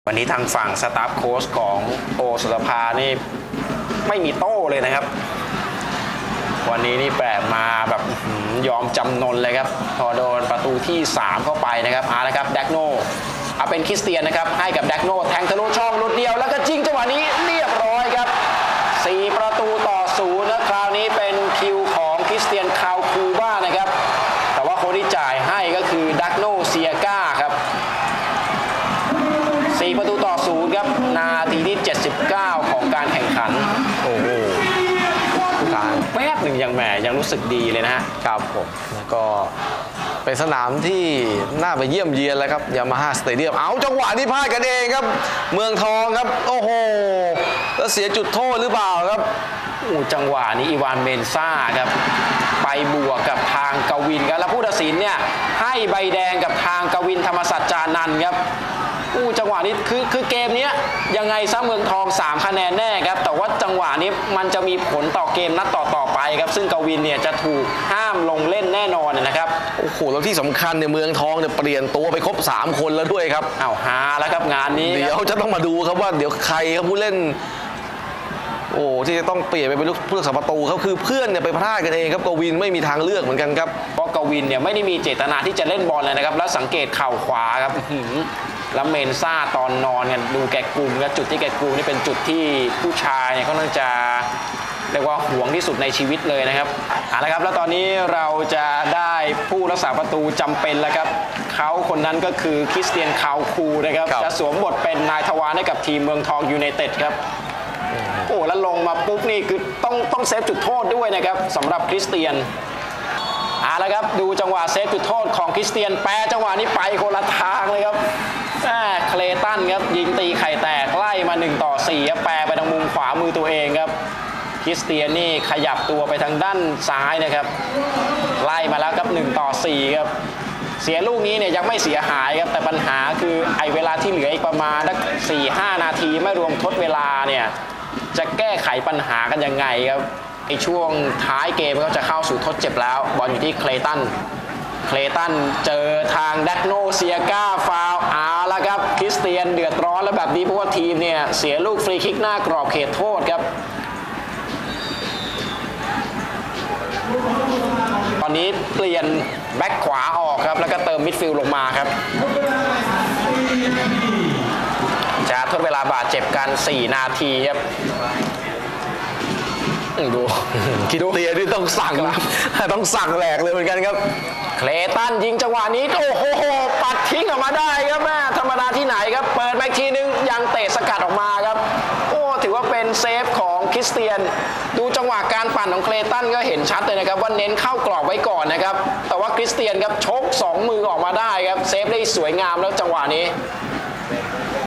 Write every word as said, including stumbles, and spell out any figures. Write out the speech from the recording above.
วันนี้ทางฝั่งสตาฟโค้ชของโอสุรภานี่ไม่มีโต้เลยนะครับวันนี้นี่แบบมาแบบยอมจำนนเลยครับพอโดนประตูที่สามเข้าไปนะครับเอาละครับแดกโนเอาเป็นคริสเตียนนะครับให้กับแดกโนแทงทะลุช่องลุดเดียวแล้วก็ยิงจังหวะนี้เรียบร้อยครับสี่ประตูต่อศูนย์นะคราวนี้เป็นคิวของคริสเตียนคาวคูบ้านะครับแต่ว่าคนที่จ่ายให้ก็คือแดกโนเซียก้าครับสี่ประตูต่อศูนย์ครับนาทีที่เจ็ดสิบเก้าของการแข่งขันโอ้โหการแป๊บหนึ่งยังแหมยังรู้สึกดีเลยนะฮะครับผมแล้วก็เป็นสนามที่น่าไปเยี่ยมเยียนแล้วครับยามาฮ่าสเตเดียมเอาจังหวะนี้พลาดกันเองครับเมืองทองครับโอ้โหแล้วเสียจุดโทษหรือเปล่าครับอู้จังหวะนี้อีวานเมนซ่าครับไปบวกกับทางกวินครับแล้วผู้ตัดสินเนี่ยให้ใบแดงกับทางกวินธรรมสัจจานันท์ครับอู้จังหวะนี้คือคือเกมนี้ยังไงซะเมืองทองสามคะแนนแน่ครับแต่ว่าจังหวะนี้มันจะมีผลต่อเกมนัดต่อต่อไปครับซึ่งกวินเนี่ยจะถูกห้ามลงเล่นแน่นอนนะครับโอ้โหแล้วที่สำคัญเนี่ยเมืองทองเนี่ยเปลี่ยนตัวไปครบสามคนแล้วด้วยครับอ้าวหาแล้วครับงานนี้เดี๋ยวจะต้องมาดูครับว่าเดี๋ยวใครครับผู้เล่นโอ้ที่จะต้องเปลี่ยนไปเป็นผู้รักษาประตูเขาคือเพื่อนเนี่ยไปพลาดกันเองครับกวินไม่มีทางเลือกเหมือนกันครับเพราะกวินเนี่ยไม่ได้มีเจตนาที่จะเล่นบอลเลยนะครับแล้วสังเกตเข่าขวาครับแล้วเมนซ่าตอนนอนกันดูแกกลุ่มและจุดที่แกกลุ่มนี่เป็นจุดที่ผู้ชายเนี่ยเขาต้องจะเรียกว่าหวงที่สุดในชีวิตเลยนะครับเอาละครับแล้วตอนนี้เราจะได้ผู้รักษาประตูจำเป็นแล้วครับเขาคนนั้นก็คือคริสเตียนคาวคูนะครับจะสวมบทเป็นนายทวารให้กับทีมเมืองทองยูไนเต็ดครับโอ้แล้วลงมาปุ๊บนี่คือต้องต้องเซฟจุดโทษด้วยนะครับสำหรับคริสเตียนเอาละครับดูจังหวะเซฟจุดโทษของคริสเตียนแปรจังหวะนี้ไปคนละทางเลยครับเคลตันครับยิงตีไข่แตกไล่มาหนึ่งต่อสี่แปรไปทางมุมขวามือตัวเองครับคริสเตียนนี่ขยับตัวไปทางด้านซ้ายนะครับไล่มาแล้วครับหนึ่งต่อสี่ครับเสียลูกนี้เนี่ยยังไม่เสียหายครับแต่ปัญหาคือไอ้เวลาที่เหลืออีกประมาณสักสี่ห้านาทีไม่รวมทดเวลาเนี่ยจะแก้ไขปัญหากันยังไงครับในช่วงท้ายเกมก็จะเข้าสู่ทดเจ็บแล้วบอลอยู่ที่เคลตันเคลตันเจอทางแดกโนเซียก้าฟาวเอาละครับคริสเตียนเดือดร้อนแล้วแบบนี้เพราะว่าทีมเนี่ยเสียลูกฟรีคิกหน้ากรอบเขตโทษครับตอนนี้เปลี่ยนแบ็คขวาออกครับแล้วก็เติมมิดฟิลด์ลงมาครับจะทดเวลาบาดเจ็บกันสี่นาทีครับดูคิดเตียที่ต้องสั่งต้องสั่งแหลกเลยเหมือนกันครับเคลตันยิงจังหวะนี้โอ้โหปัดทิ้งออกมาได้ครับแม่ธรรมดาที่ไหนครับเปิดแบ็คทีนึงยังเตะสกัดออกมาครับโอ้ถือว่าเป็นเซฟของคริสเตียนดูจังหวะการปั่นของเคลตันก็เห็นชัดเลยนะครับว่าเน้นเข้ากรอบไว้ก่อนนะครับแต่ว่าคริสเตียนครับชกสองมือออกมาได้ครับเซฟได้สวยงามแล้วจังหวะนี้